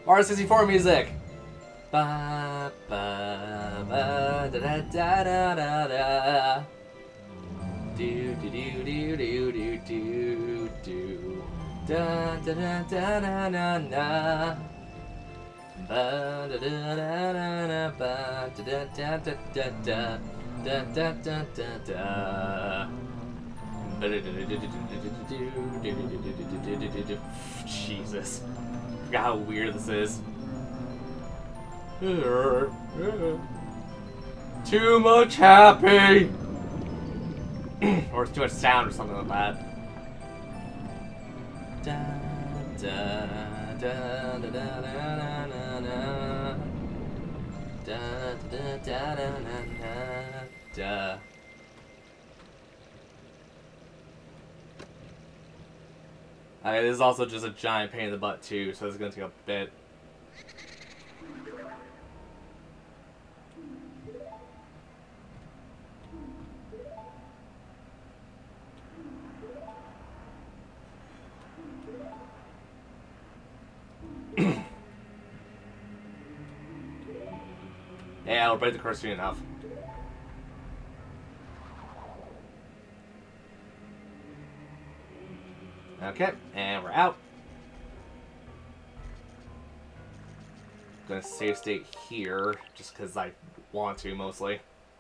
Mario 64 music. Ba ba ba da da da da da da. Do do do do do do do do. Da da da da da da da. Ba da da da da da ba da da da da da da da da da da. Jesus. I forgot how weird this is. Too much happy! Or too much sound or something like that. Da, da, da, da, da, da, da, da. Da, da, da, da, da, da. This is also just a giant pain in the butt too, so it's gonna take a bit. Yeah, I'll break the curse soon enough. Okay, and we're out. Gonna save state here, just because I want to, mostly.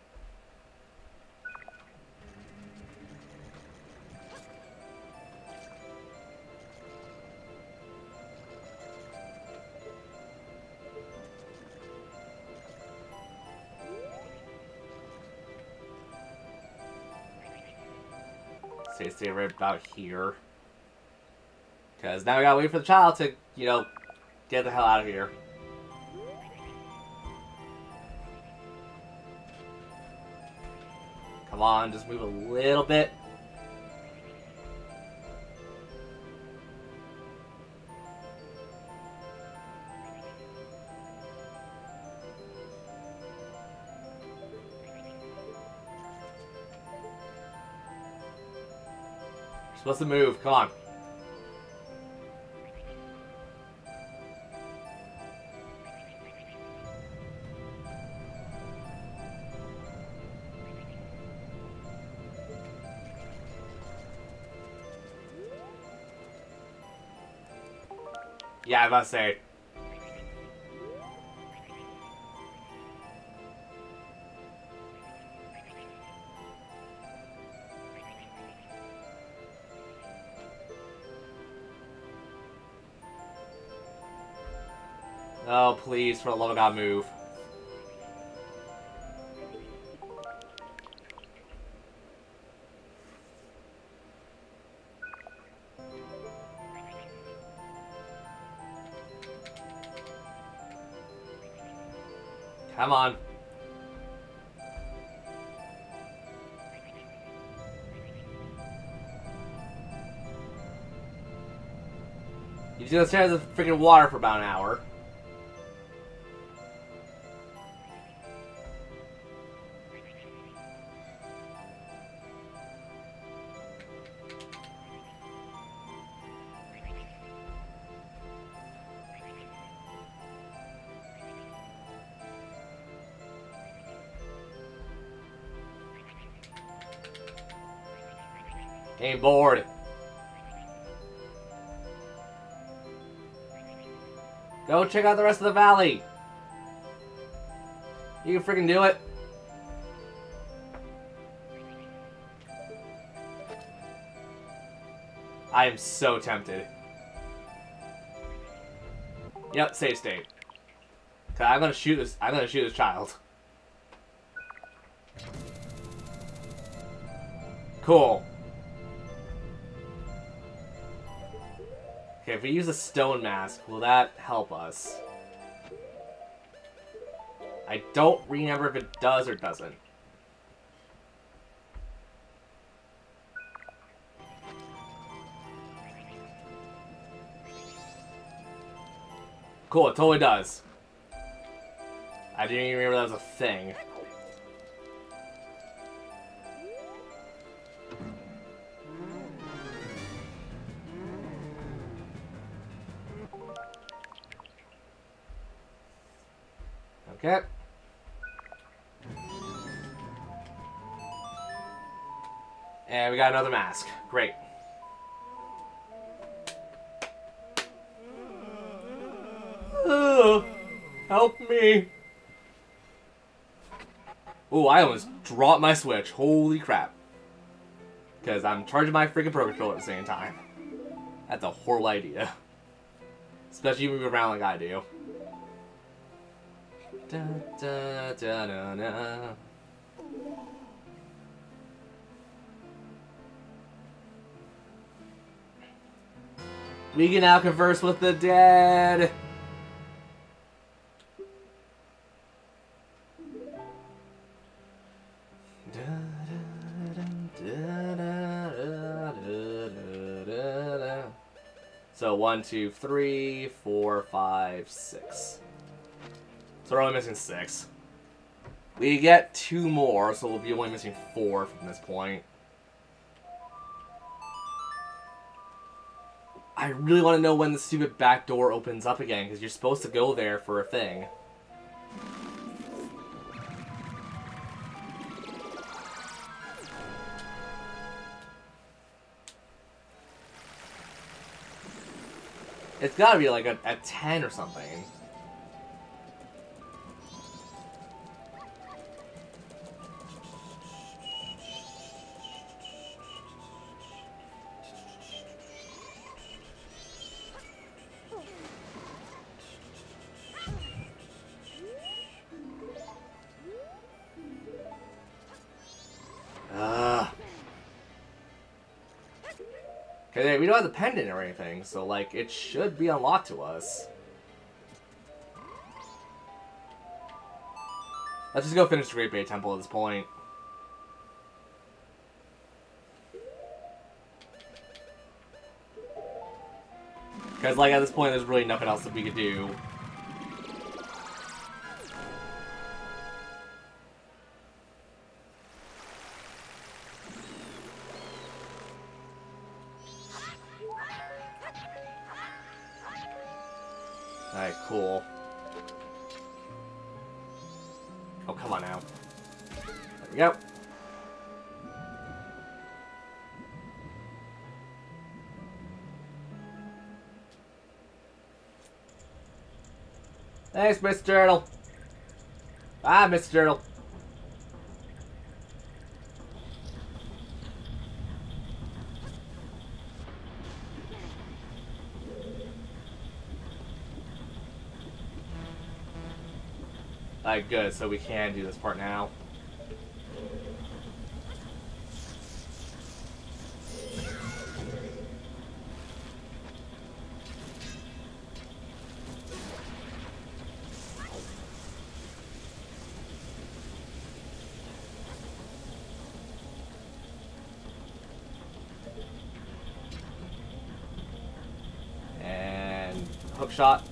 Save state right about here. Because now we gotta wait for the child to, you know, get the hell out of here. Come on, just move a little bit. You're supposed to move, come on. Yeah, I must say. Oh, please, for the love of God, move. Come on. You're gonna stare at the freaking water for about an hour. Getting bored. Go check out the rest of the valley. You can freaking do it. I am so tempted. Yep, save state. Okay, I'm gonna shoot this. I'm gonna shoot this child. Cool. Okay, if we use a stone mask, will that help us? I don't remember if it does or doesn't. Cool, it totally does. I didn't even remember that was a thing. Okay. And we got another mask. Great. Help me. Oh, I almost dropped my Switch. Holy crap. Because I'm charging my freaking Pro Controller at the same time. That's a horrible idea. Especially if you move around like I do. Da, da, da, da, da. We can now converse with the dead. So 1, 2, 3, 4, 5, 6. So we're only missing 6. We get 2 more, so we'll be only missing 4 from this point. I really want to know when the stupid back door opens up again, because you're supposed to go there for a thing. It's gotta be like a 10 or something. Okay, we don't have the pendant or anything, so like it should be unlocked to us. Let's just go finish the Great Bay Temple at this point. Because like at this point there's really nothing else that we could do. Alright, cool. Oh, come on now. There we go. Thanks, Mr. Turtle. Bye, Mr. Turtle. Alright, good, so we can do this part now. And hook shot.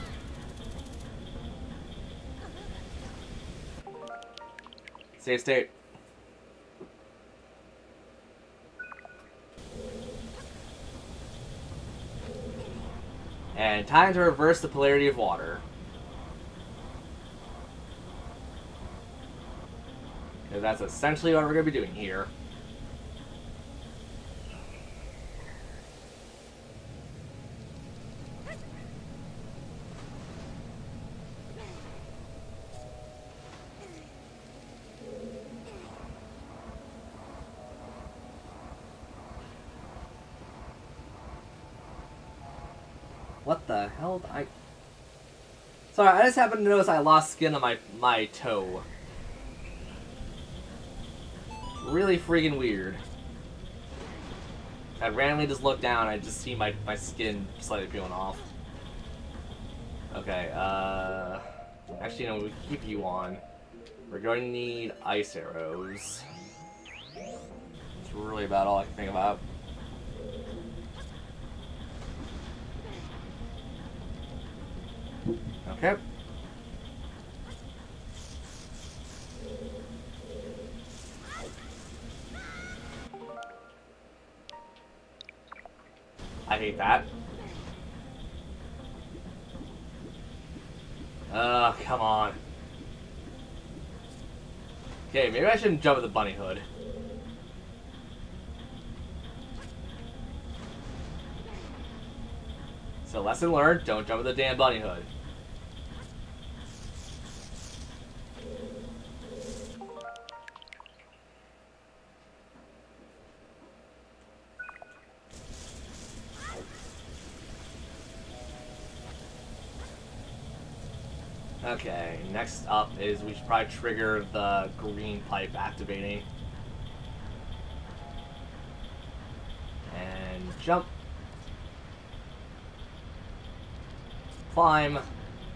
Save state. And time to reverse the polarity of water. Because that's essentially what we're going to be doing here. What the hell? Sorry, I just happened to notice I lost skin on my toe. Really freaking weird. I randomly just look down and I just see my skin slightly peeling off. Okay, actually no, we keep you on. We're going to need ice arrows. That's really about all I can think about. Okay. I hate that. Oh, come on. Okay, maybe I shouldn't jump at the bunny hood. So lesson learned, don't jump at the damn bunny hood. Okay, next up is we should probably trigger the green pipe activating. And jump. Climb.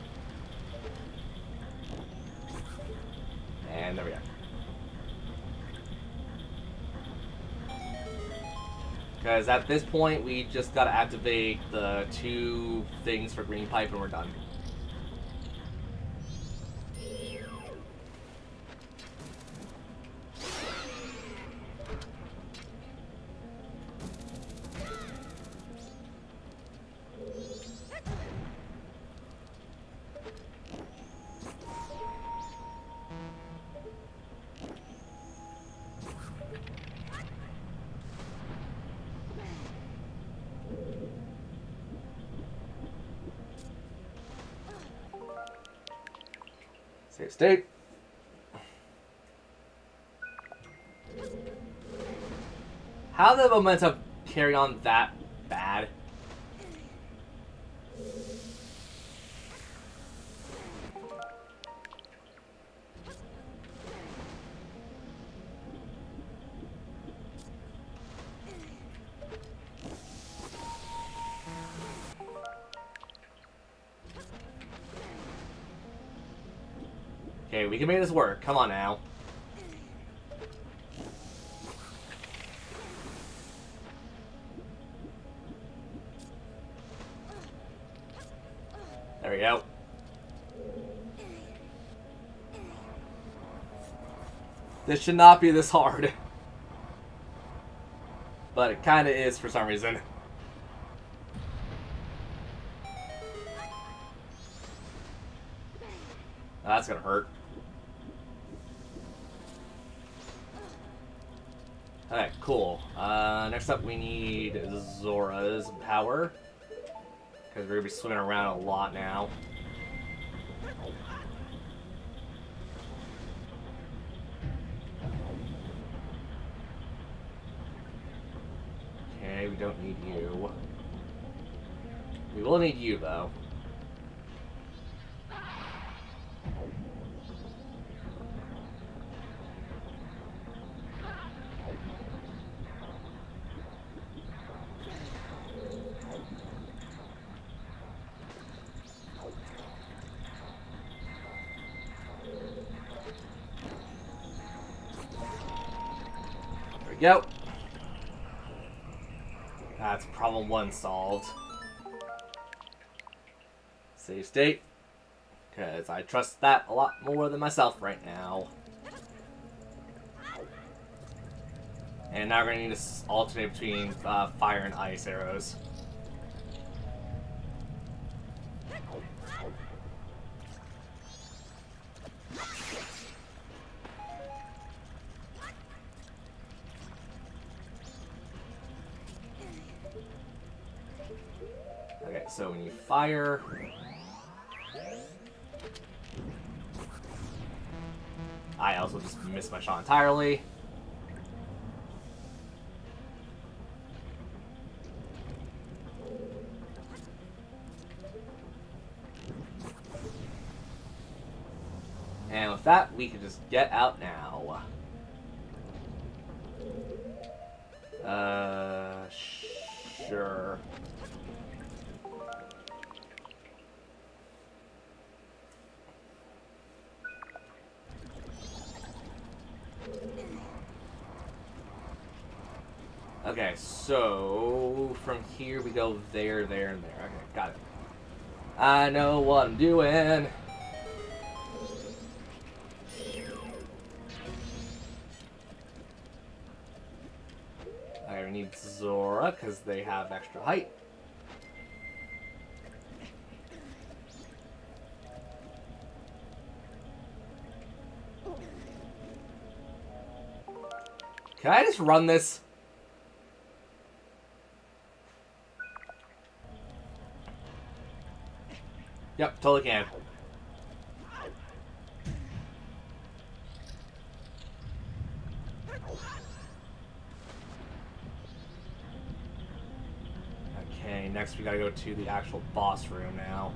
And there we go. Because at this point, we just gotta activate the 2 things for green pipe and we're done. Save state. How did the momentum carry on that bad? Okay, we can make this work. Come on now. There we go. This should not be this hard. But it kinda is for some reason. That's gonna hurt. Alright, cool. Next up we need Zora's power. Because we're gonna be swimming around a lot now. Okay, we don't need you. We will need you, though. There we go. That's problem 1 solved. Save state. Because I trust that a lot more than myself right now. And now we're going to need to alternate between fire and ice arrows. Okay, so when you fire... I also just missed my shot entirely. And with that, we can just get out now. Sure. Okay, so from here we go there, there, and there. Okay, got it. I know what I'm doing. I need Zora because they have extra height. Can I just run this? Yep, totally can. Okay, next we gotta go to the actual boss room now.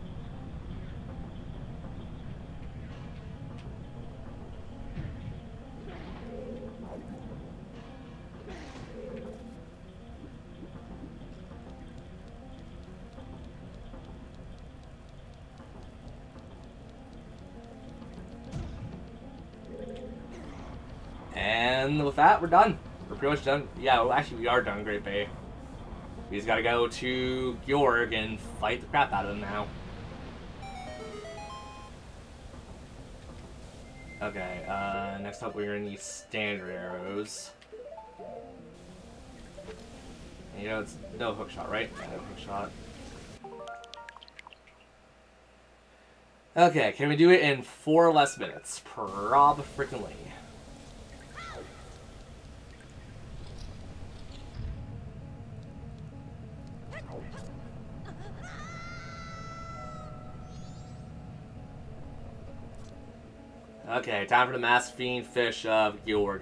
And with that, we're done. We're pretty much done. Yeah, well, actually, we are done, Great Bay. We just gotta go to Georg and fight the crap out of him now. Okay, next up we're gonna need standard arrows. And, you know, it's no hook shot, right? No hook shot. Okay, can we do it in 4 or less minutes? Prob-frickin-ly. Okay, time for the Mass Fiend Fish of Georg.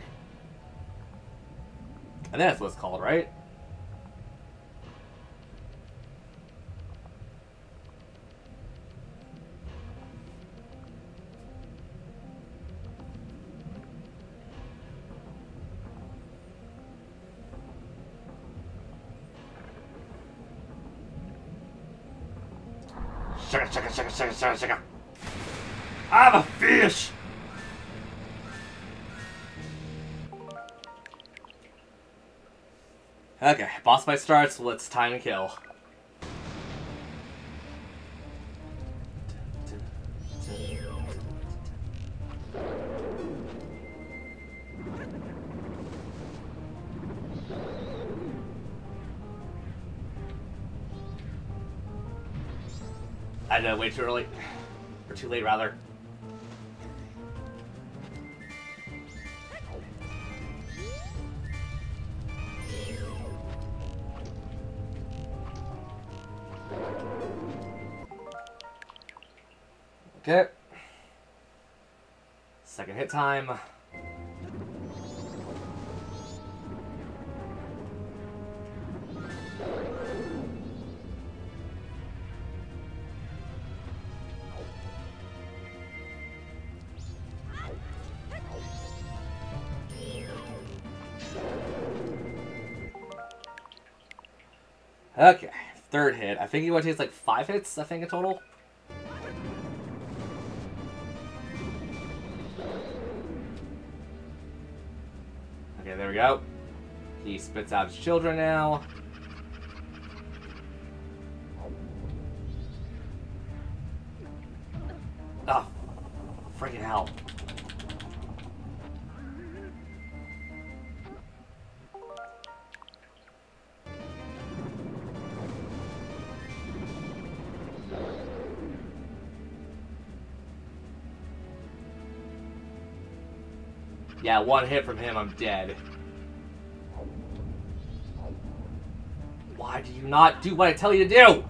I think that's what it's called, right? Shaka, shaka, shaka, shaka, shaka, shaka. I'm a fish! Okay, boss fight starts, let's time and kill. I know, way too early. Or too late, rather. Okay. Second hit time. Okay, third hit. I think he takes like 5 hits, I think, in total. Okay, there we go. He spits out his children now. Oh, freaking hell. Yeah, 1 hit from him, I'm dead. Why do you not do what I tell you to do?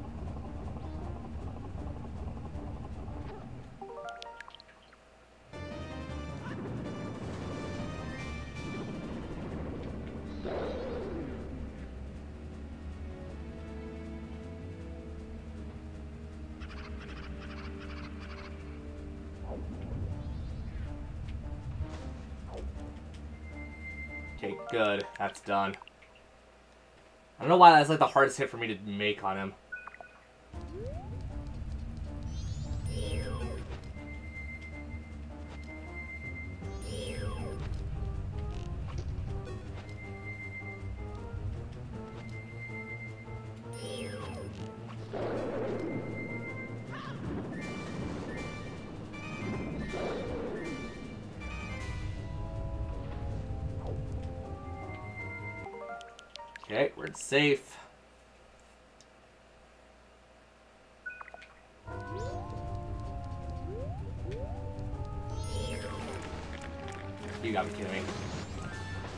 Okay, good. That's done. I don't know why that's like the hardest hit for me to make on him. Okay, we're safe. You gotta be kidding me.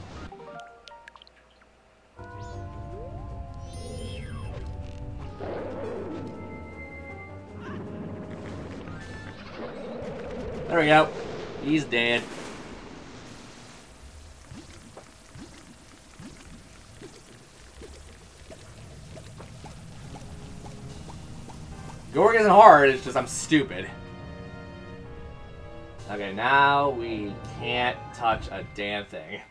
There we go. He's dead. Gorg isn't hard, it's just I'm stupid. Okay, now we can't touch a damn thing.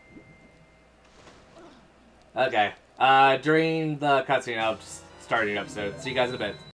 Okay, during the cutscene, I'll just start an episode. See you guys in a bit.